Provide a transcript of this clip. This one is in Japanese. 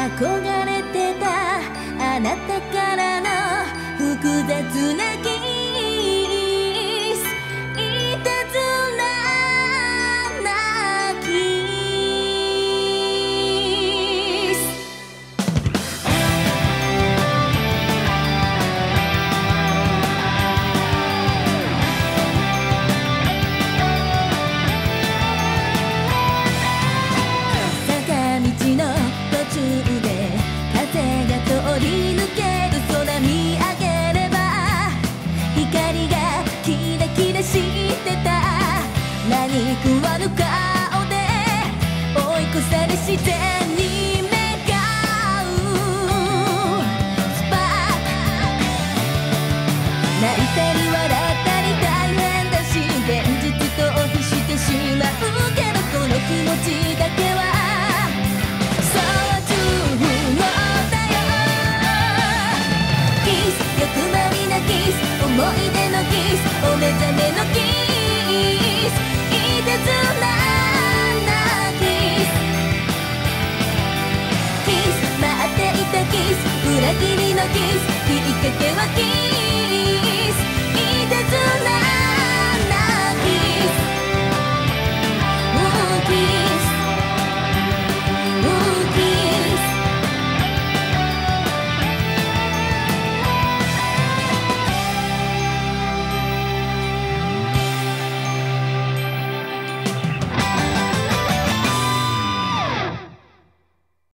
憧れてたあなたからの複雑なキス、いたずらなキス。坂道の途中で風が通り抜ける空見上げれば光がキラキラしてた。何食わぬ顔で追い越され自然に向かうスパーク。泣いたり笑ったり大変だし現実逃避してしまうけどこの気持ちだ